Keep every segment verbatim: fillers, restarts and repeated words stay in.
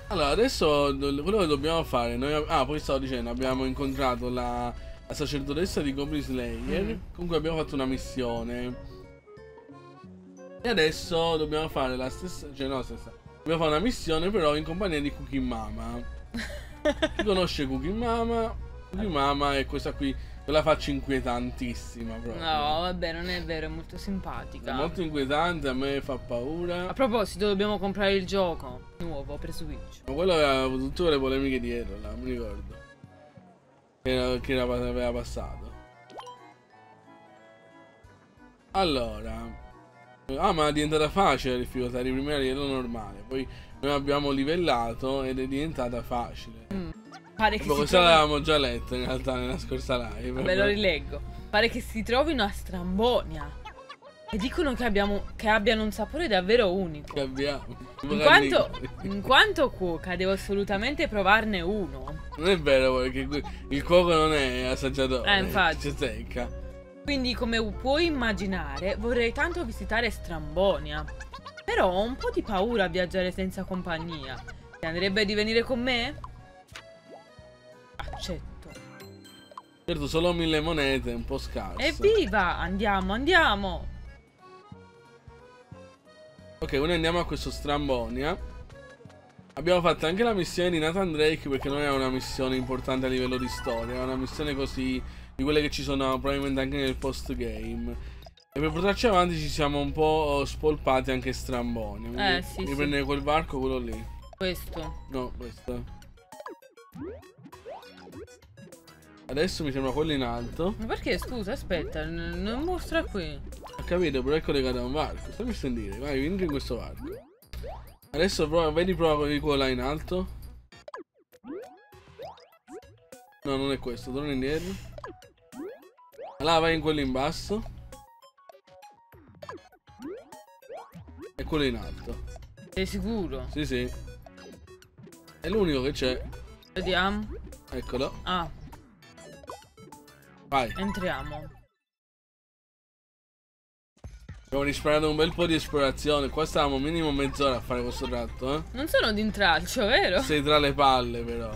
Allora, adesso quello che dobbiamo fare, noi, ah, poi stavo dicendo, abbiamo incontrato la, la sacerdotessa di Goblin Slayer, mm. Comunque abbiamo fatto una missione. E adesso dobbiamo fare la stessa, cioè no, stessa. Dobbiamo fare una missione però in compagnia di Cookie Mama. Chi conosce Cookie Mama? Cookie Mama è questa qui, quella faccia inquietantissima proprio. No, vabbè, non è vero, è molto simpatica. È molto inquietante, a me fa paura. A proposito, dobbiamo comprare il gioco nuovo per Switch. Ma quello aveva avuto tutte quelle polemiche dietro, là, mi ricordo. Che, era, che era, aveva passato. Allora. Ah, ma è diventata facile la difficoltà, di prima era livello normale. Poi noi abbiamo livellato ed è diventata facile. Mm. Pare che Beh, questa trovi... l'avevamo già letto in realtà nella scorsa live. Ve lo rileggo. Pare che si trovino a Strambonia. E dicono che, abbiamo, che abbiano un sapore davvero unico. Che abbiamo. In quanto, in quanto cuoca devo assolutamente provarne uno. Non è vero perché il cuoco non è assaggiatore. Eh, infatti. C'è secca. Quindi, come puoi immaginare, vorrei tanto visitare Strambonia. Però ho un po' di paura a viaggiare senza compagnia. Ti andrebbe di venire con me? Accetto. Certo, solo mille monete, un po' scarso. Evviva! Andiamo, andiamo! Ok, quindi andiamo a questo Strambonia. Abbiamo fatto anche la missione di Nathan Drake perché non era una missione importante a livello di storia. Era una missione così, di quelle che ci sono probabilmente anche nel post game. E per portarci avanti ci siamo un po' spolpati anche Strambonia. Eh, sì, mi sì. prendere quel varco, quello lì. Questo. No, questo. Adesso mi sembra quello in alto. Ma perché, scusa, aspetta, non mostra qui. Ho capito, però è collegato a un varco. Stammi a sentire, vai, vieni in questo varco. Adesso prova, vedi, prova con quello là in alto. No, non è questo, torna indietro. Allora vai in quello in basso. E quello in alto. Sei sicuro? Sì, sì. È l'unico che c'è. Vediamo. Eccolo. Ah. Vai. Entriamo. Abbiamo risparmiato un bel po' di esplorazione. Qua stavamo minimo mezz'ora a fare questo tratto, eh. Non sono d'intralcio, vero? Sei tra le palle, però.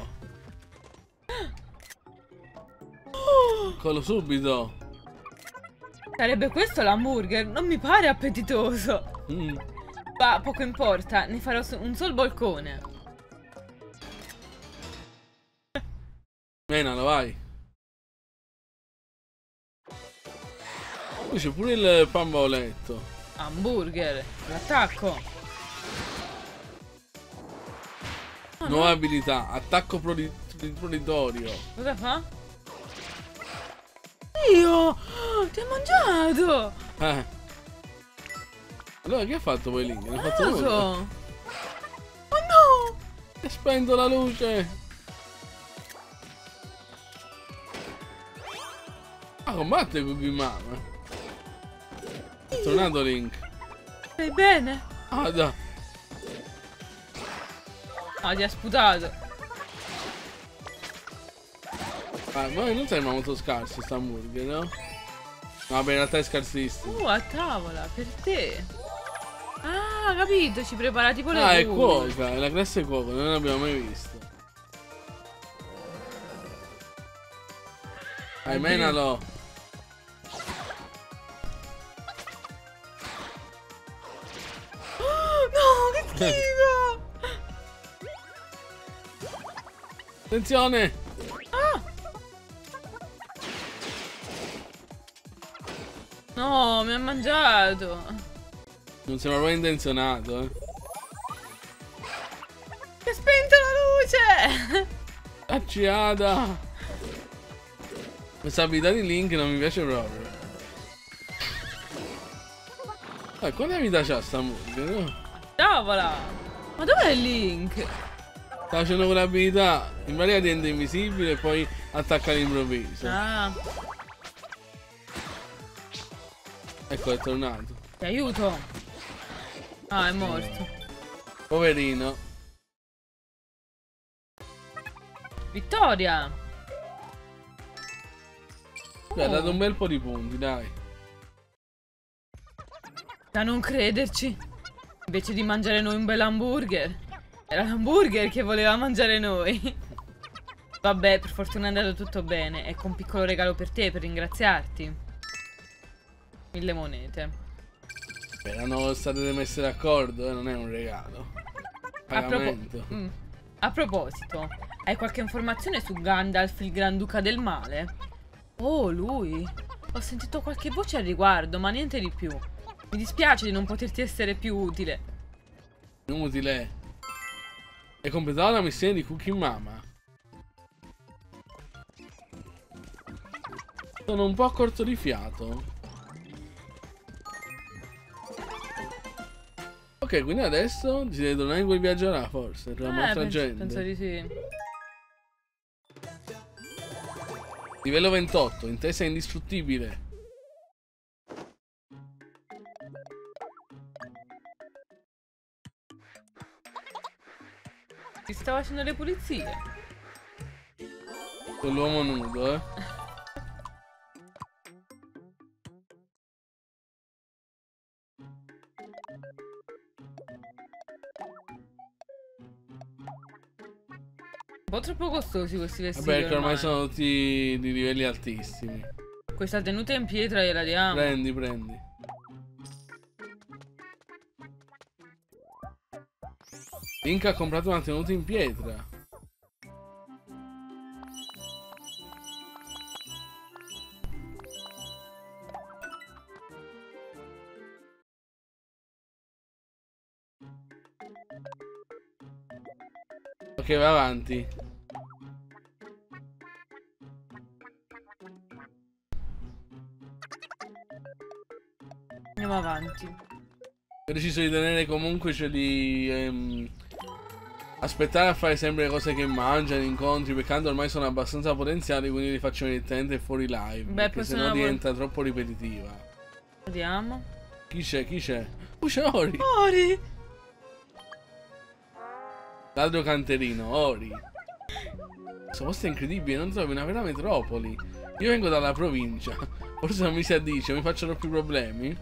Eccolo subito. Sarebbe questo l'hamburger? Non mi pare appetitoso. Mm. Ma poco importa, ne farò un sol boccone. Menalo, vai. Qui c'è pure il pamboletto. Hamburger, l'attacco. Oh, Nuova no. abilità, attacco prodi proditorio. Cosa fa? Io! Ti ha mangiato! Eh. Allora che ha fatto poi lì? Ne ha fatto Non lo nulla. so. Oh no! È spento la luce. Ah, combatte Cookie Mama. È tornato Link. Stai bene? Ah, da. Ah, ti ha sputato. Ah, ma non sei molto scarso sta hamburger, no? No, vabbè, in realtà è scarsissimo. Uh, a tavola, per te. Ah, capito, ci prepara tipo le Ah, è cure. cuoca, è la classe cuoca, non l'abbiamo mai visto. Vai, menalo. Schifo! Attenzione! Ah! No, mi ha mangiato. Non sembra proprio intenzionato, eh. Si è spenta la luce! Acciata! Questa abilità di Link non mi piace proprio. Eh, quante vita c'ha sta hamburger, no? Tavola! Ma dov'è Link? Sta facendo quell'abilità, in pratica diventa invisibile e poi attacca all'improvviso. Ah, Ecco, è tornato. ti aiuto. Ah, è morto. Poverino. Vittoria! Beh, ha dato un bel po' di punti, dai. Da non crederci. Invece di mangiare noi un bel hamburger, Era l'hamburger che voleva mangiare noi. Vabbè, per fortuna è andato tutto bene. Ecco un piccolo regalo per te, per ringraziarti. Mille monete. Erano state messe d'accordo, eh? Non è un regalo. A, propo mm. A proposito, hai qualche informazione su Gandalf, il Granduca del Male? Oh, lui. Ho sentito qualche voce al riguardo, ma niente di più. Mi dispiace di non poterti essere più utile. Inutile. Hai completato la missione di Cookie Mama. Sono un po' corto di fiato. Ok, quindi adesso si deve tornare in quel viaggio là, forse, tra eh, molta penso, gente. penso di sì. Livello ventotto, intesa indistruttibile. Ti stava facendo le pulizie. Quell'uomo nudo, eh. Un po' troppo costosi questi vestiti. Vabbè, che ormai ormai sono tutti di livelli altissimi. Questa tenuta in pietra gliela diamo. Prendi, prendi. Link ha comprato una tenuta in pietra. Ok, vai avanti. Andiamo avanti. Ho deciso di tenere comunque, cioè di ehm, aspettare a fare sempre le cose che mangiano, incontri, perché tanto ormai sono abbastanza potenziali, quindi li faccio direttamente fuori live. Beh, perché sennò una... diventa troppo ripetitiva. Vediamo. Chi c'è? Chi c'è? Uh, c'è Ori! Ori! L'altro canterino, Ori. Questo posto è incredibile, non trovi una vera metropoli. Io vengo dalla provincia. Forse non mi si addice, mi faccio troppi problemi.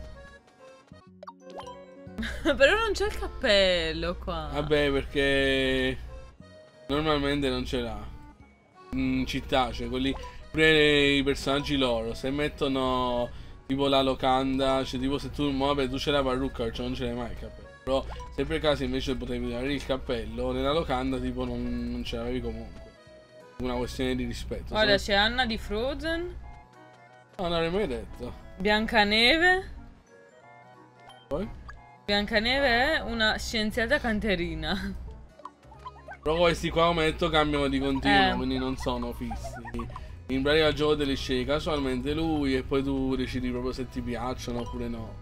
Però non c'è il cappello qua. Vabbè, perché normalmente non ce l'ha. In città, cioè quelli pure i personaggi loro, se mettono tipo la locanda, cioè tipo se tu, vabbè, tu c'è la parrucca, cioè non ce l'hai mai il cappello. Però se per caso invece potevi avere il cappello, nella locanda tipo non, non ce l'avevi comunque. Una questione di rispetto. Guarda, c'è Anna di Frozen. No, non l'avrei mai detto. Biancaneve. Poi? Biancaneve è una scienziata canterina. Però questi qua, come detto, cambiano di continuo, Eh. quindi non sono fissi. In pratica al gioco te li scegli casualmente lui e poi tu decidi proprio se ti piacciono oppure no.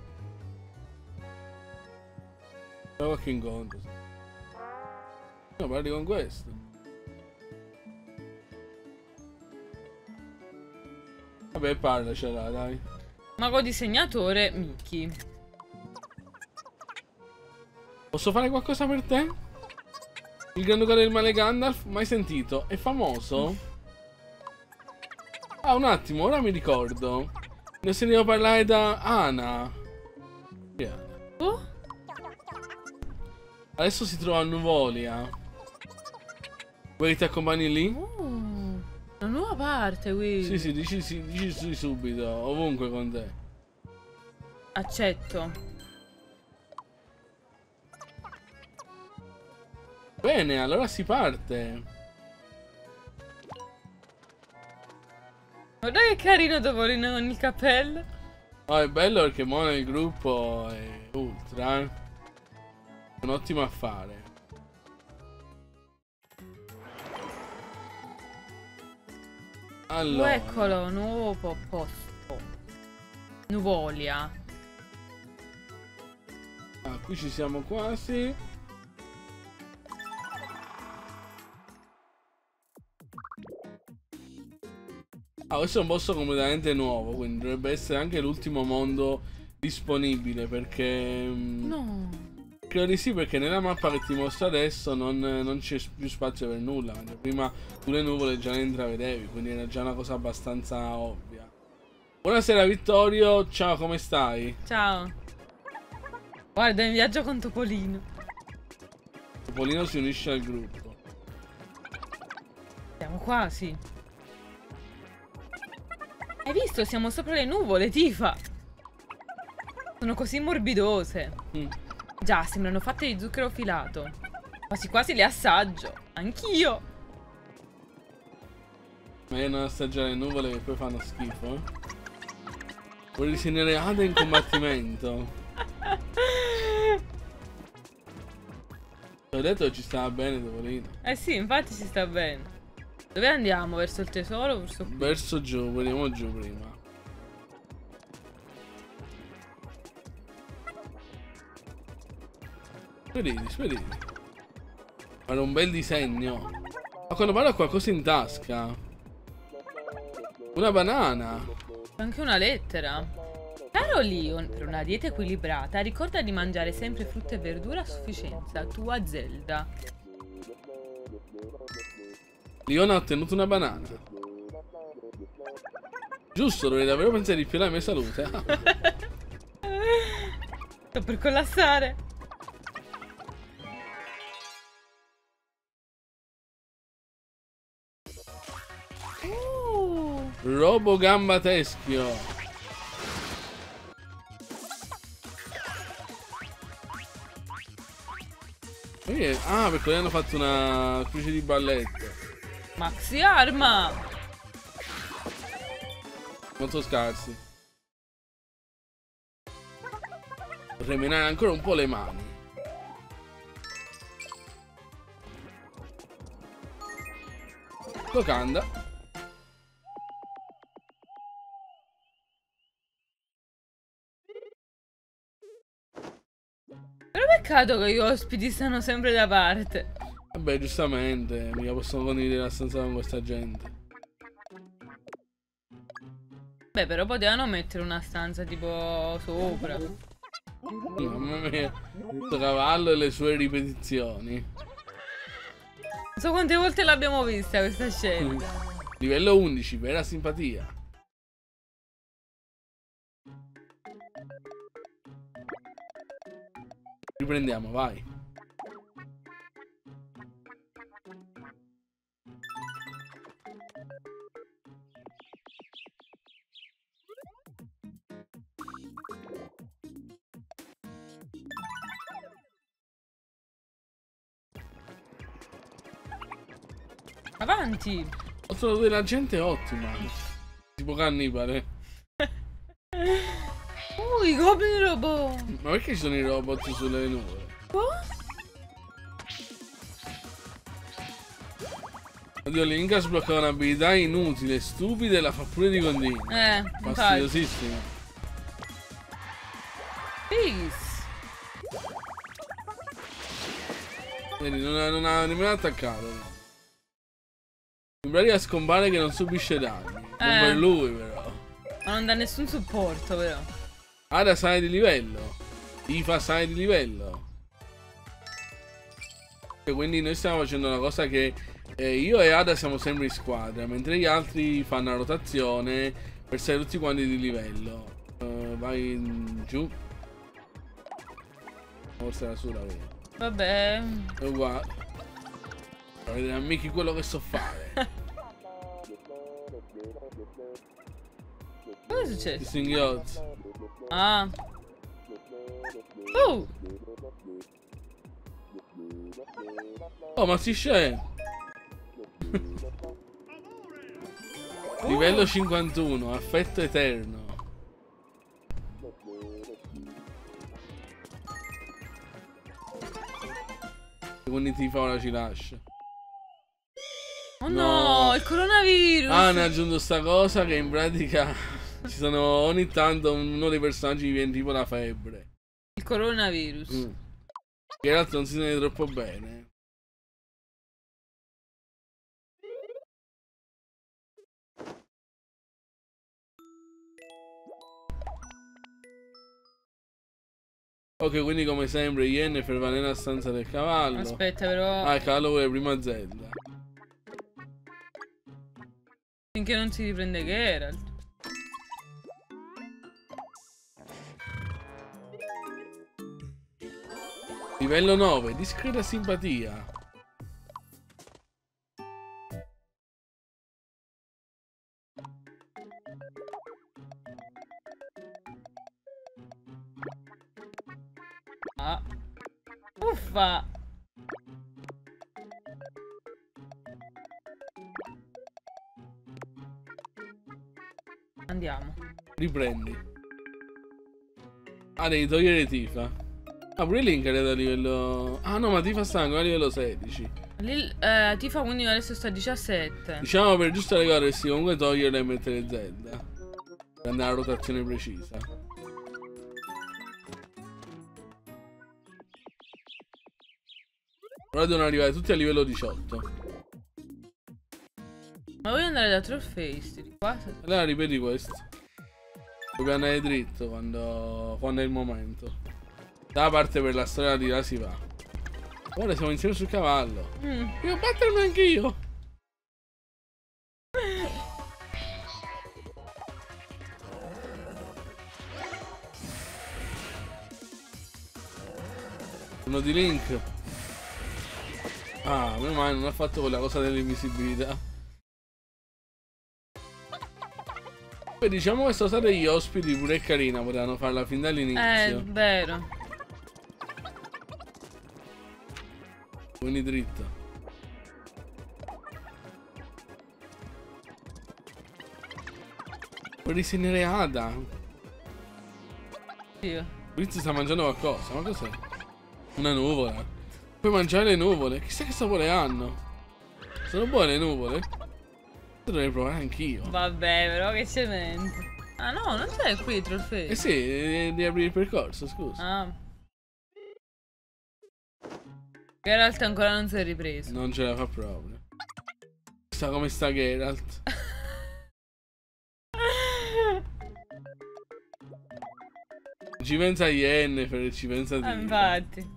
Fai qualche incontro. No, parli con questo. Vabbè, parlacela, dai. Mago disegnatore Mickey. Posso fare qualcosa per te? Il Granduca del Male Gandalf? Mai sentito? È famoso? Ah, un attimo, ora mi ricordo. Ne ho sentito parlare da Ana. Chi è Ana? Oh? Adesso si trova a Nuvolia. Vuoi che ti accompagni lì? Oh, una nuova parte qui. Sì, sì, dici, sì, dici sì, subito, ovunque con te. Accetto. Bene, allora si parte. Guarda che carino Topolino con il cappello. Oh, è bello perché mo nel gruppo è ultra. eh. È un ottimo affare. Oh, Allora, eccolo, nuovo po- posto. Nuvolia. ah, qui ci siamo quasi. Ah, questo è un posto completamente nuovo, quindi dovrebbe essere anche l'ultimo mondo disponibile, perché... mm, No. credo di sì, perché nella mappa che ti mostro adesso non, non c'è più spazio per nulla, mentre prima tu le nuvole già le intravedevi, quindi era già una cosa abbastanza ovvia. Buonasera Vittorio, ciao, come stai? Ciao. Guarda, in viaggio con Topolino. Topolino si unisce al gruppo. Siamo quasi. Hai visto? Siamo sopra le nuvole, Tifa. Sono così morbidose. Mm. Già, sembrano fatte di zucchero filato. Quasi quasi le assaggio. Anch'io. Ma io non assaggiare le nuvole che poi fanno schifo, eh? Vuoi disegnare Ada in combattimento? Ti ho detto che ci stava bene, Topolino. Eh sì, infatti si sta bene. Dove andiamo? Verso il tesoro o verso qui? Verso giù, veniamo giù prima. Speriti, speriti. Fare un bel disegno. Ma quando parla ho qualcosa in tasca. Una banana. Anche una lettera. Caro Leon, per una dieta equilibrata, ricorda di mangiare sempre frutta e verdura a sufficienza. Tua Zelda. Leon ha ottenuto una banana. Giusto, dovrei davvero pensare di più alla mia salute. Sto per collassare. Uh. Robo gamba teschio. Perché? Ah, perché hanno fatto una specie di balletto. Maxi arma. Molto scarsi. Potrei menare ancora un po' le mani. Locanda. Però peccato che gli ospiti stanno sempre da parte. Vabbè, giustamente, mica possono condividere la stanza con questa gente. Beh, però potevano mettere una stanza tipo sopra. Mamma mia, questo cavallo e le sue ripetizioni. Non so quante volte l'abbiamo vista questa scena. Livello undici, vera simpatia. Riprendiamo, vai. Avanti. Ho trovato della gente ottima. Tipo cannibale. Uh, i goblin robot. Ma perché ci sono i robot sulle nuvole? Oh? Oddio, Link ha sbloccato un'abilità inutile, stupida e la fa pure di continuo. Eh, infatti. Fastidiosissimo. Peace. Vedi, non ha, non ha nemmeno attaccato. In pratica scompare che non subisce danni. Non Eh. per lui, però. Ma non dà nessun supporto, però. Ada sale di livello. Tifa sale di livello. E quindi noi stiamo facendo una cosa che eh, io e Ada siamo sempre in squadra, mentre gli altri fanno la rotazione per salire tutti quanti di livello. Uh, vai in giù. Forse era su la via. Vabbè. È uguale. Per vedere a Mickey quello che so fare. Cosa è successo? I singhiozzi. Ah. Uh. Oh, ma si scende. Livello cinquantuno, affetto eterno. Quindi ti fa ora ci lascia. Oh no, No. il coronavirus. Ah, ne ha aggiunto sta cosa che in pratica ci sono ogni tanto uno dei personaggi viene tipo la febbre. Il coronavirus. Mm. Che in realtà non si sente troppo bene. Ok, quindi come sempre Yennefer va nella stanza del cavallo. Aspetta, però. Ah, il cavallo vuole prima Zelda. Finché non si riprende Geralt. Livello nove, discreta simpatia. Ah. Uffa. Andiamo. Riprendi. Ah, devi togliere Tifa. Ah, pure Link è arrivato a livello... Ah no, ma Tifa sta ancora a livello sedici. Lì, eh, Tifa quindi adesso sta a diciassette. Diciamo per giusto ricordersi comunque toglierla e mettere Z. Per andare alla rotazione precisa. Ora devono arrivare tutti a livello diciotto. Ma voglio andare da Trollface di qua? Allora ripeti questo. Dobbiamo andare dritto quando, quando è il momento. Da parte per la storia di là si va. Ora siamo insieme sul cavallo. Mm. Devo battermi anch'io. Uno di Link. Ah, meno male non ha fatto quella cosa dell'invisibilità. Poi diciamo che sono stati gli ospiti pure carina, potevano farla fin dall'inizio. Eh, vero. Quindi dritto. Puoi disegnare Ada. Io. Blitz sta mangiando qualcosa, ma cos'è? Una nuvola. Puoi mangiare le nuvole, chissà che sapore hanno. Sono buone le nuvole? Dovrei provare anch'io. Vabbè, però che cemento. Ah no, non c'è qui Trollface. Eh sì, devi, devi aprire il percorso, scusa. Ah. Geralt ancora non si è ripreso. Non ce la fa proprio. Sta come sta Geralt. Ci pensa Yennefer, ci pensa Ah, Dio. infatti.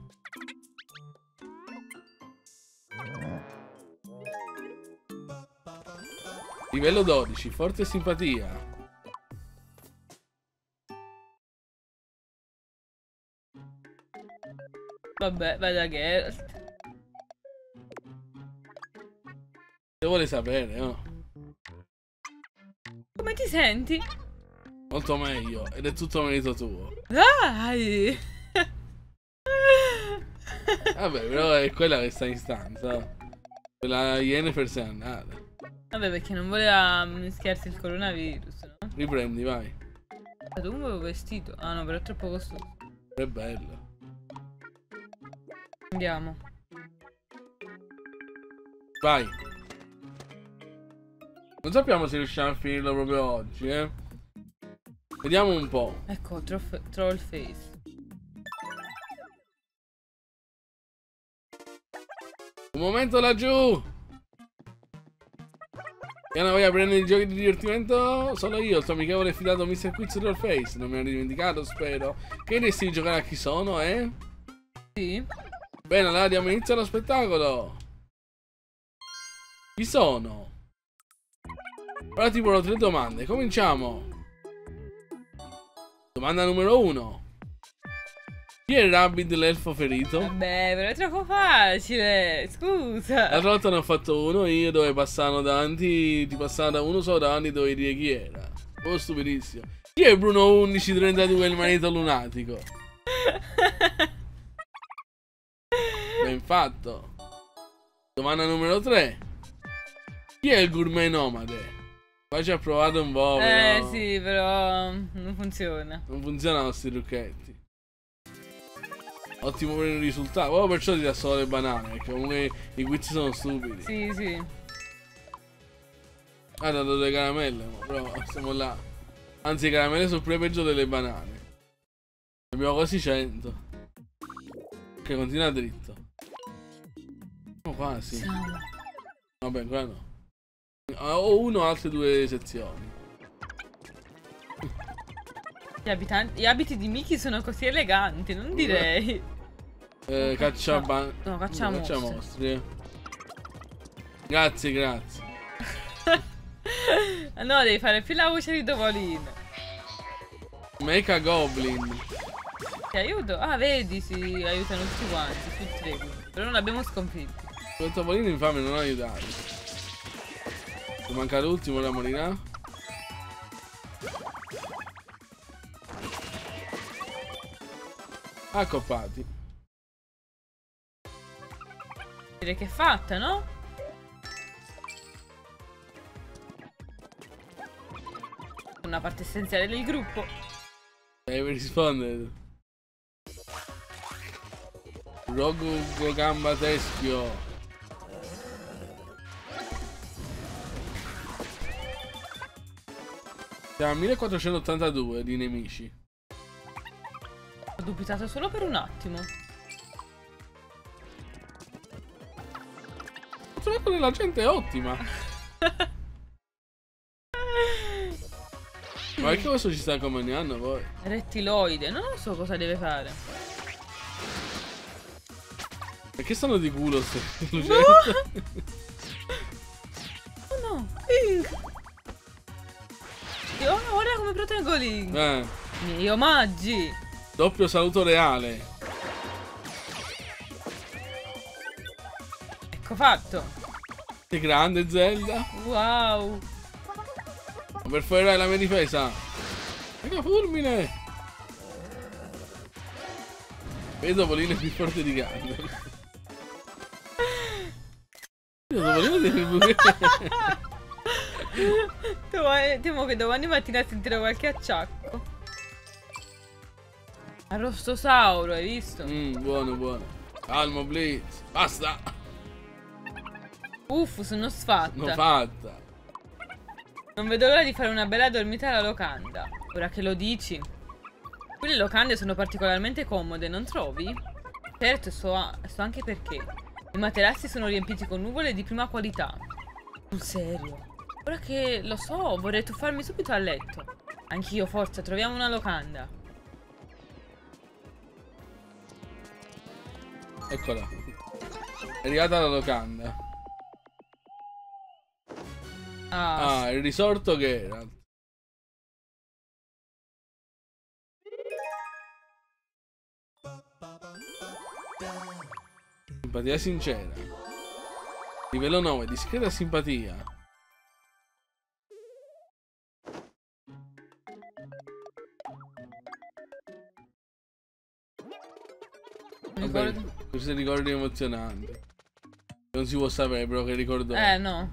Livello dodici, forte simpatia. Vabbè, vai da Geralt. Se vuole sapere, no? Come ti senti? Molto meglio, ed è tutto merito tuo. Dai! Vabbè, però è quella che sta in stanza. Quella Yennefer se n'è andata. Vabbè, perché non voleva mischiarsi il coronavirus, no? Riprendi, vai. Ma tu avevo vestito. Ah no, però è troppo costoso. È bello. Andiamo. Vai. Non sappiamo se riusciamo a finirlo proprio oggi, eh. Vediamo un po'. Ecco, Trollface. Un momento laggiù. E una voglia prendere i giochi di divertimento? Sono io, il tuo amichevole e fidato mister Quiz Trollface. Non mi hanno dimenticato, spero. Che resti di giocare a chi sono, eh? Sì. Bene, allora diamo inizio allo spettacolo. Chi sono? Ora ti porrò tre domande. Cominciamo. Domanda numero uno. Chi è Rabbid l'elfo ferito? Vabbè, però è troppo facile. Scusa. L'altra volta ne ho fatto uno io dove passavano davanti. Ti passavano da uno solo davanti dove dire chi era. Proprio stupidissimo. Chi è Bruno undici trentadue il marito lunatico? Ben fatto. Domanda numero tre. Chi è il gourmet nomade? Qua ci ha provato un po', però... Eh sì, però non funziona. Non funzionano questi trucchetti. Ottimo per il risultato. Proprio perciò ti dà solo le banane, perché comunque i quiz sono stupidi. Sì, sì. Ah, ha dato le caramelle, no? Però siamo là. Anzi, le caramelle sono pure peggio delle banane. Abbiamo quasi cento. Ok, continua dritto. No, quasi. Siamo. Vabbè, qua no. Ho uno o altre due sezioni. Gli, abitanti, gli abiti di Mickey sono così eleganti, non direi. Eh, caccia ban... No, caccia no, mostri. mostri. eh. Grazie, grazie. No, devi fare più la voce di Topolino. Mecha Goblin. Ti aiuto? Ah, vedi, si aiutano tutti quanti, su tre. Però non abbiamo sconfitti. Quel topolino infame non aiutato. Se manca l'ultimo, ora morirà. Accoppati. Direi che è fatta, no? Una parte essenziale del gruppo. Devi rispondere. Rogo gamba teschio. Siamo a millequattrocentottantadue di nemici. Ho dubitato solo per un attimo. Ho trovato della gente ottima. Ma perché questo ci sta accompagnando poi? Rettiloide, non lo so cosa deve fare. Perché stanno di culo se No! Oh no! Link! Oh no, guarda come proteggo Link! Eh. Miei omaggi! Doppio saluto reale. Ecco fatto! Che grande Zelda. Wow! Per foderare la mia difesa. Mega fulmine. Il topolino è più forte di Ganon. Il topolino deve pure. Temo che domani mattina sentirò qualche acciacco. Arrostosauro, hai visto? Mmm, buono, buono. Calmo, Blitz. Basta. Uff, sono sfatta. L'ho fatta. Non vedo l'ora di fare una bella dormita alla locanda. Ora che lo dici. Qui le locande sono particolarmente comode, non trovi? Certo, so, so anche perché. I materassi sono riempiti con nuvole di prima qualità. Sul serio. Ora che lo so, vorrei tuffarmi subito a letto. Anch'io, forza, troviamo una locanda. Eccola. È arrivata la locanda. Ah, Ah, il risorto che era. Simpatia sincera. Livello nove, discreta simpatia. Vabbè, ricordo... questi ricordi emozionanti. Non si può sapere però che ricordo è. Eh, no.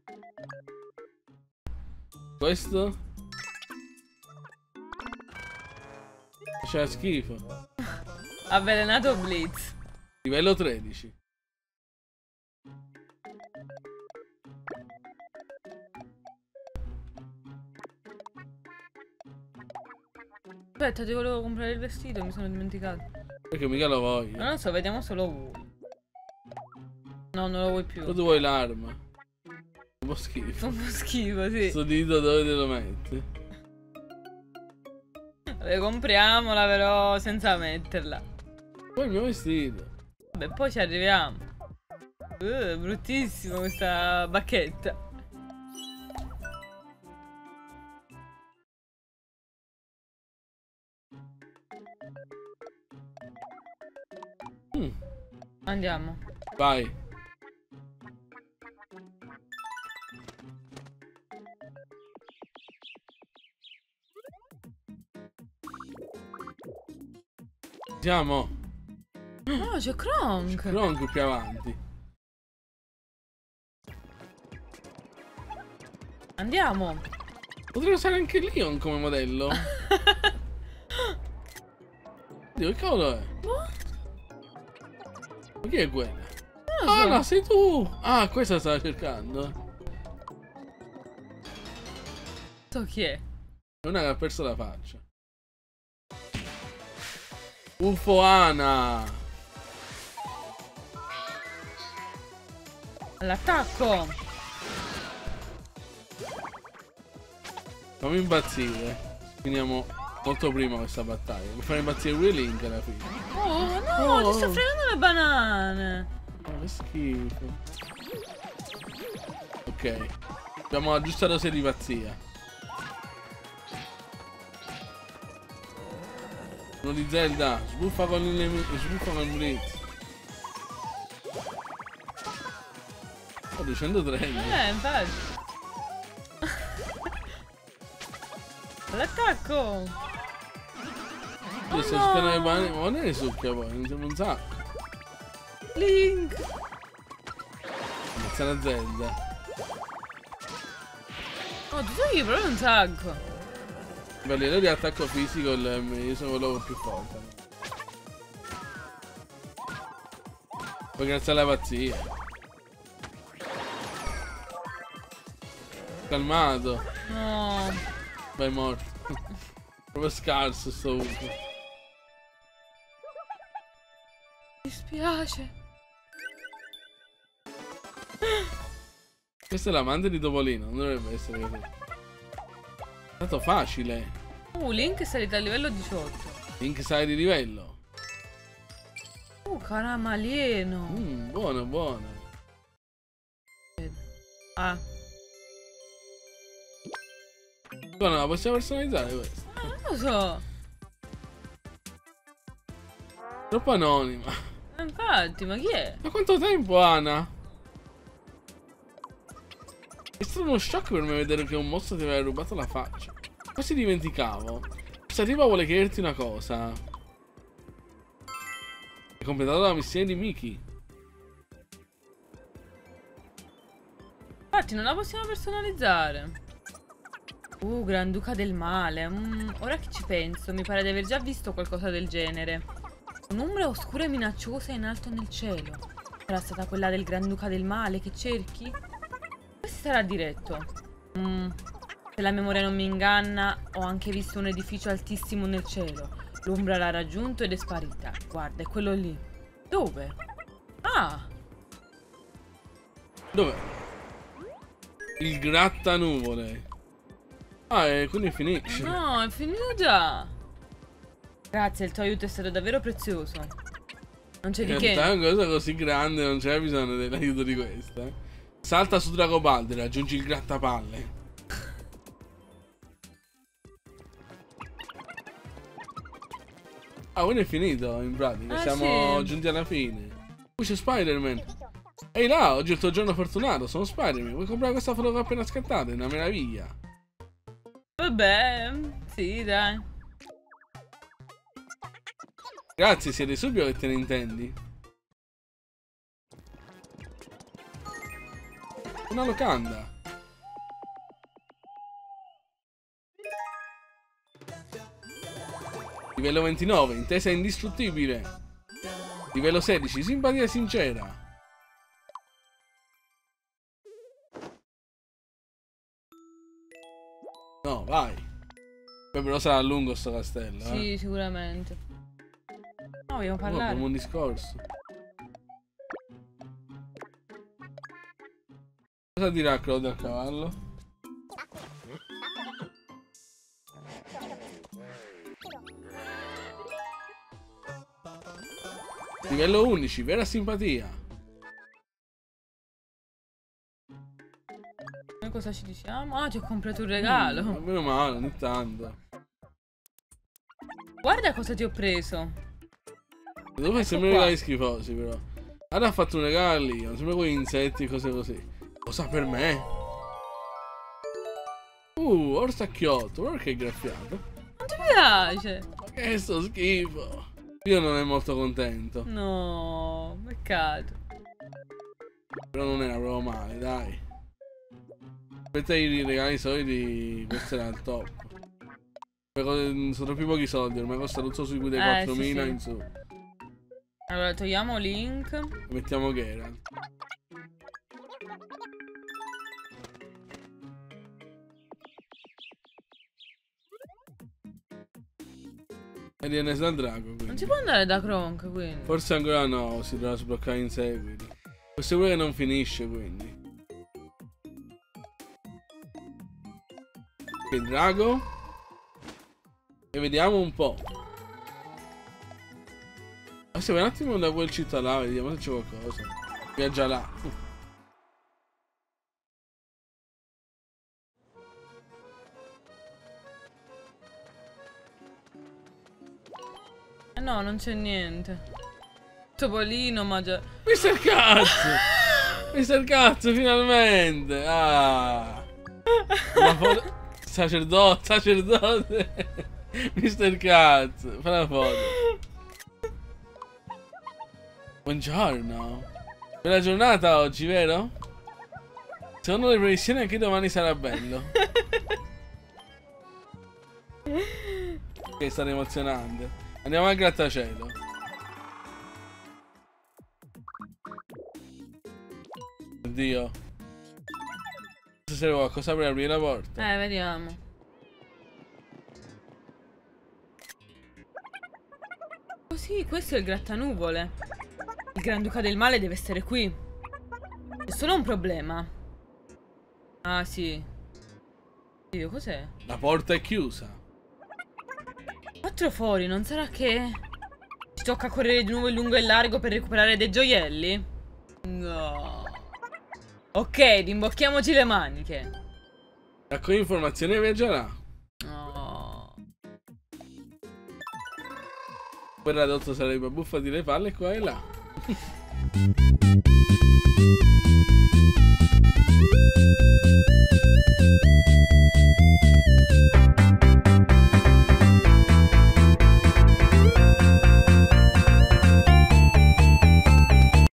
Questo? Faceva schifo. Avvelenato Blitz. Livello tredici. Aspetta, ti volevo comprare il vestito, mi sono dimenticato. Perché mica lo voglio. Non lo so, vediamo se lo vuoi. No, non lo vuoi più. O tu vuoi l'arma? Un po' schifo. Un po' schifo, sì. Sto dito dove te lo metti? Vabbè, compriamola però senza metterla. Poi il mio vestito. Vabbè, poi ci arriviamo. Uh, bruttissima questa bacchetta. Mm. Andiamo. Vai. Siamo. Oh, c'è Kronk. Kronk più avanti. Andiamo. Potrebbe usare anche Leon come modello. Dio, che cavolo è? Boh. Ma chi è quella? Non lo Ah, so. no, sei tu! Ah, questa stava cercando. So chi è. È una che ha perso la faccia. Ufoana! All'attacco. Fammi impazzire. Finiamo molto prima questa battaglia. Per fare impazzire lui e Link alla fine. Oh no, Oh. ti sto fregando le banane. Oh, che schifo. Ok. Abbiamo la giusta dose di pazzia. Uno di Zelda. Sbuffa con il nemico. Sbuffa con il blitz. Oh, duecentotrenta. Eh, infatti. L'attacco. Io sto succhiando le mani. Ma non ne succhia poi. Mi sembra un sacco. Link. Inizia la Zelda. Oh, tu sei proprio un sacco. Beh, a livello di attacco fisico il, io sono quello più forte. Poi grazie alla pazzia. Calmato. No. Beh, è morto. Proprio scarso sto uso. Mi dispiace. Questo è l'amante di Topolino, non dovrebbe essere così. È stato facile. Uh, Link è salito a livello diciotto. Link sale di livello. Uh, caramalieno. Mmm, buono, buono. Ah. Buono, la possiamo personalizzare questa? Ah, non lo so. Troppo anonima. Eh, infatti, ma chi è? Da quanto tempo, Ana? È stato uno shock per me vedere che un mostro ti aveva rubato la faccia. Quasi dimenticavo. Questa tipa vuole chiederti una cosa. Hai completato la missione di Mickey. Infatti, non la possiamo personalizzare. Uh, Granduca del Male. Mm, ora che ci penso, mi pare di aver già visto qualcosa del genere. Un'ombra oscura e minacciosa in alto nel cielo. Sarà stata quella del Granduca del Male che cerchi? Questo sarà diretto. Mm, se la memoria non mi inganna, ho anche visto un edificio altissimo nel cielo. L'ombra l'ha raggiunto ed è sparita. Guarda, è quello lì. Dove? Ah! Dov'è? Il grattanuvole. Ah, e quindi finisce. No, è finito già. Grazie, il tuo aiuto è stato davvero prezioso. Non c'è di In che. realtà è una cosa così grande, non c'era bisogno dell'aiuto di questa. Eh. Salta su Dragobaldi, raggiungi il grattapalle. Ah, quindi è finito in pratica. Eh, Siamo sì. giunti alla fine. Qui c'è Spider-Man. Ehi là, oggi è il tuo giorno fortunato. Sono Spider-Man. Vuoi comprare questa foto che ho appena scattata? È una meraviglia. Vabbè, sì, dai. Grazie, siete subito che te ne intendi. Una locanda. Livello ventinove, intesa indistruttibile. Livello sedici, simpatia sincera. No, vai. Poi però sarà lungo sto castello, eh. Sì, sicuramente. No, vogliamo No, parlare. abbiamo un discorso. Cosa dirà Claudio al cavallo? Livello undici, vera simpatia. Noi cosa ci diciamo? Ah, ti ho comprato un regalo. Mm, meno male, ogni tanto. Guarda cosa ti ho preso. Dove Ecco sembrano qua. regali schifosi, però. Allora ha fatto un regalo lì, non sembra quei insetti e cose così. Cosa per me? Uh, orsacchiotto, guarda che graffiato. Non ti piace? Ma che sto schifo. Io non è molto contento. No, peccato. Però non era proprio male, dai. Aspetta i regali soliti, questo era il top. Sono troppi pochi soldi, ormai costa tutto sui dei Eh, quattromila sì, sì. in su. Allora, togliamo Link. Mettiamo Geralt. E viene dal drago, quindi. Non si può andare da Kronk, quindi. Forse ancora no, si dovrà sbloccare in seguito. Questo pure che non finisce, quindi. Il drago. E vediamo un po'. Ma se vai un attimo da quel città là, vediamo se c'è qualcosa. Viaggia là. no, non c'è niente. Topolino, ma già... mister Cazzo! mister Cazzo, finalmente! Ah! Una foto... Sacerdote, sacerdote! mister Cazzo, fai la foto. Buongiorno. Bella giornata oggi, vero? Secondo le previsioni anche domani sarà bello. Che è stato emozionante. Andiamo al grattacielo. Oddio. Se serve qualcosa per aprire la porta. Eh, vediamo. Oh sì, questo è il grattanuvole. Il Granduca del Male deve essere qui. È solo un problema. Ah, sì. Dio, cos'è? La porta è chiusa. Quattro fuori, non sarà che... ci tocca correre di nuovo in lungo e largo per recuperare dei gioielli? No. Ok, rimbocchiamoci le maniche. Raccogli informazioni e viaggerà. No. Poi Radotto sarebbe buffati le palle qua e là.